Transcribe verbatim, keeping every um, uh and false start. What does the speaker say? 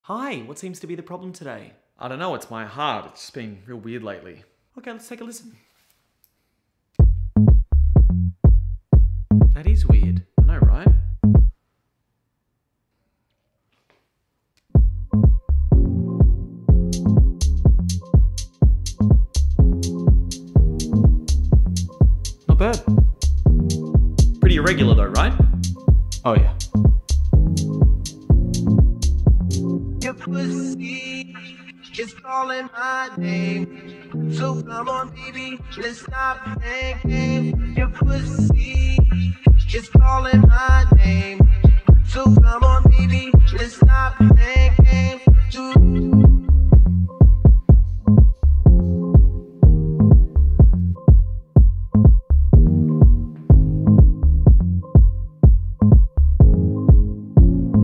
Hi, what seems to be the problem today? I don't know, it's my heart. It's just been real weird lately. Okay, let's take a listen. That is weird. I know, right? Not bad. Pretty irregular though, right? Oh, yeah. Your pussy is calling my name. So come on, baby, let's stop playing games. Your pussy is calling my name. So come on, baby, let's stop playing